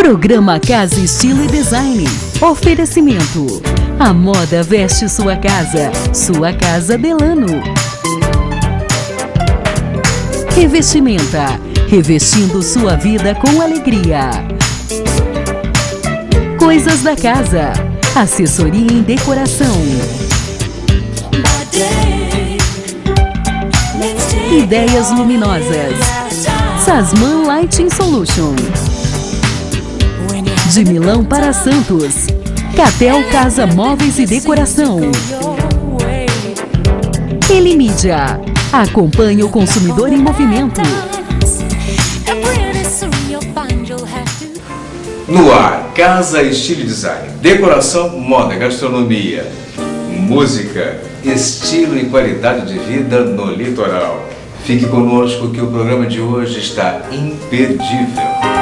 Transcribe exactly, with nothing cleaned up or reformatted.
Programa Casa Estilo e Design. Oferecimento: a moda veste sua casa. Sua casa Delano. Revestimenta. Revestindo sua vida com alegria. Coisas da casa. Assessoria em decoração. Ideias luminosas. Sasman Lighting Solution. De Milão para Santos. Catel Casa Móveis e Decoração. Elimídia. Acompanhe o consumidor em movimento. No ar, Casa Estilo e Design. Decoração, moda, gastronomia, música, estilo e qualidade de vida no litoral. Fique conosco que o programa de hoje está imperdível.